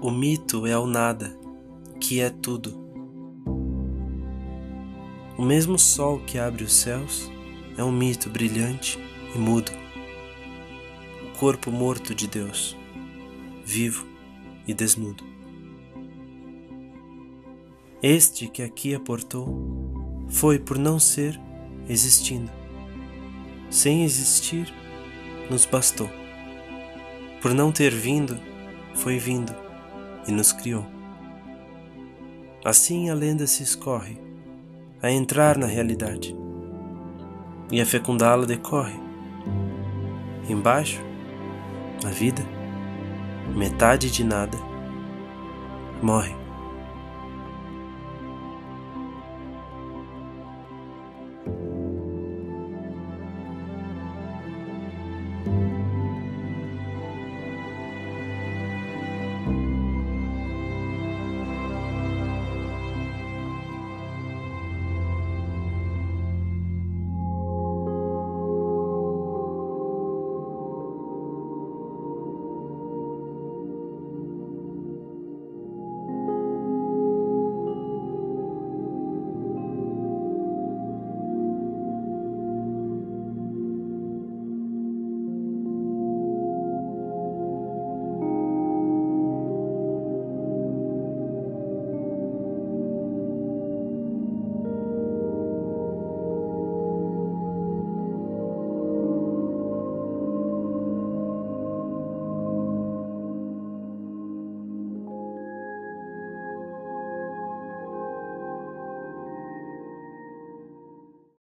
O mito é o nada, que é tudo. O mesmo sol que abre os céus é um mito brilhante e mudo. O corpo morto de Deus, vivo e desnudo. Este que aqui aportou foi por não ser existindo. Sem existir, nos bastou. Por não ter vindo, foi vindo e nos criou. Assim a lenda se escorre a entrar na realidade, e a fecundá-la decorre. Embaixo, a vida, metade de nada, morre.